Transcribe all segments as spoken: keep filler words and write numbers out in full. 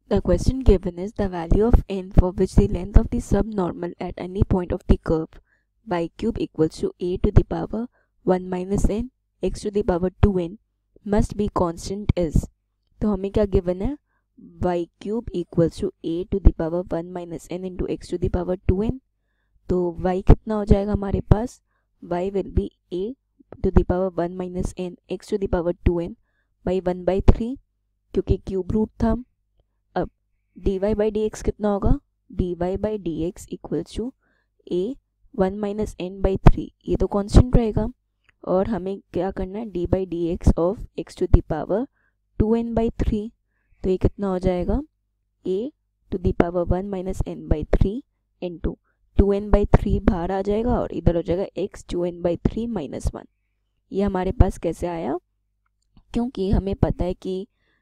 The question given is the value of n for which the length of the subnormal at any point of the curve y cube equals to a to the power one minus n x to the power two n must be constant is। तो हमें क्या given है, y cube equals to a to the power one minus n into x to the power two n। तो y कितना हो जाएगा हमारे पास, y will be a to the power one minus n x to the power two n by one by three, क्योंकि cube root था। अब dy by dx कितना होगा, dy by dx equals to a one minus n by three, ये तो constant रहेगा। और हमें क्या करना है, d by dx of x to the power two n by three. तो ये कितना हो जाएगा, a to the power one minus n by three into two n by three बाहर आ जाएगा और इधर हो जाएगा x टू n by थ्री माइनस वन। ये हमारे पास कैसे आया, क्योंकि हमें पता है कि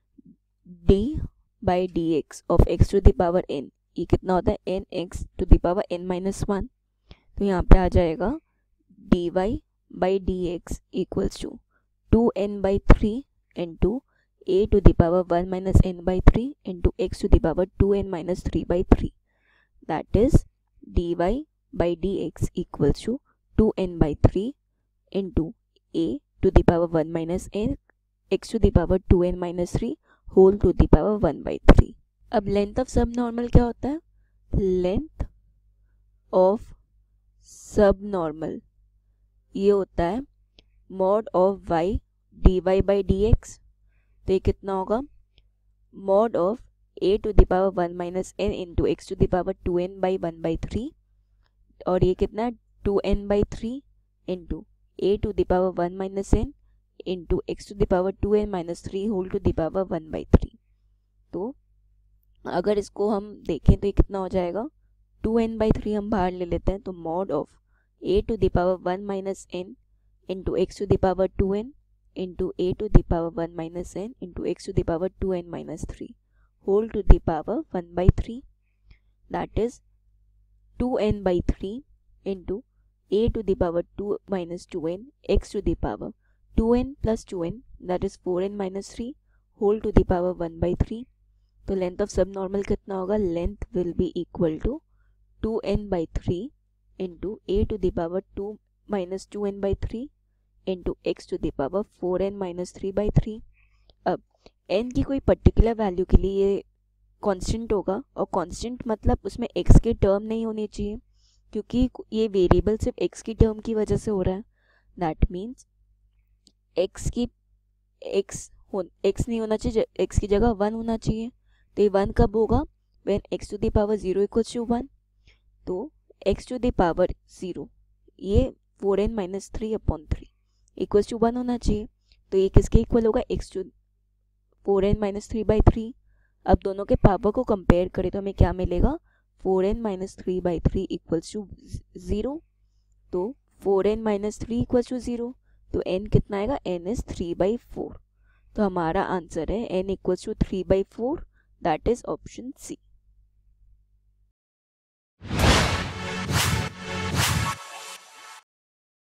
d by dx of x to the power n, ये कितना होता है n x to the power n minus one. तो यहाँ पे आ जाएगा dy by dx equals to two n by three into a to the power one minus n by three into x to the power two n minus three by three. That is dy by dx equals to two n by three into a to the power one minus n x to the power two n minus three whole to the power one by three. अब length of subnormal क्या होता है, length of सब normal ये होता है mod of y dy by dx। तो ये कितना होगा, mod of a to the power one minus n into x to the power two n by one by three, और ये कितना है two n by three into a to the power one minus n into x to the power two n minus three whole to the power one by three. तो अगर इसको हम देखें तो ये कितना हो जाएगा, टू n by थ्री हम बाहर ले लेते हैं, तो mod of a to the power one minus n into x to the power two n into a to the power one minus n into x to the power two n minus three whole to the power one by three. that is two n by three into a to the power two minus two n x to the power two n plus two n, that is four n minus three whole to the power one by three. तो length of subnormal कितना होगा, length will be equal to two n by three into a to the power two minus two n by three into x to the power four n minus three by three. अब n की कोई particular value के लिए ये constant होगा, और constant मतलब उसमें x के टर्म नहीं होने चाहिए, क्योंकि ये वेरिएबल सिर्फ x की टर्म की वजह से हो रहा है। दैट मीन्स x की x हो x नहीं होना चाहिए, x की जगह वन होना चाहिए। तो ये वन कब होगा, when x to the power zero equals to one. तो x to the power zero ये four n minus three upon three equals to one होना चाहिए। तो ये किसके इक्वल होगा, x to four n minus three by three. अब दोनों के पावर को कंपेयर करें तो हमें क्या मिलेगा, four n minus three by three equals to zero. तो four n minus three equals to zero, तो n कितना आएगा, n is three by four. तो हमारा आंसर है n equals to three by four, that is option C.